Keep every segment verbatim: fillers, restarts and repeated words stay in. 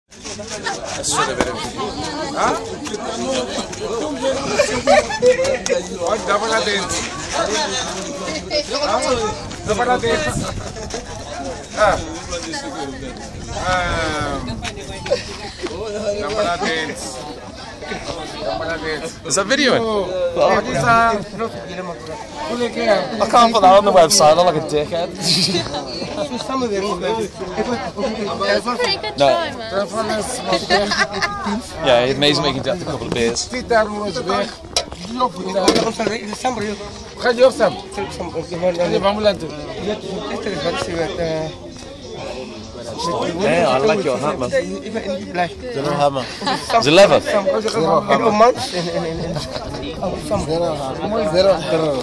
Huh? What dapat natin? Dapat natin? Ah. Um, dapat natin. Dapat natin. Is that videoing? Oh, this uh, I can't put that on the website. I look like a dickhead. Pretty good No. try, man. Yeah, it's amazing we can get a couple of beers. Twitter was weg. Ga je op Sam? Je van Mulan toe. Yeah, I like your hat, man. Zero hat, man. Is it leather? Zero hat. Zero hat.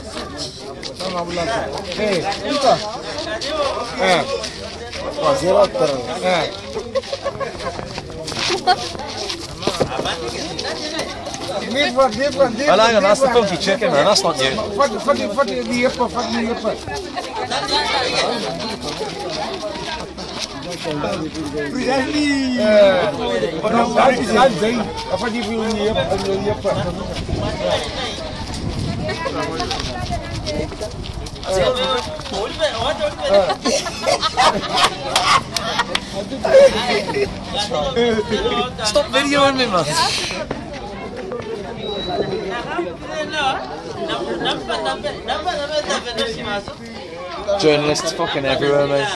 Hey, Ika. Eh. Zero hat. Eh. Dit wat, dit wat, dit Oh, hang on, that's the funky chicken, man. That's not you. Wat, wat, wat, die jeppen, wat die jeppen. Precisely. Eh. Wat nou, wat is dat ding? Of wat die wil die jeppen, die jeppen. Stop videoing me, man. Journalists fucking everywhere, mate.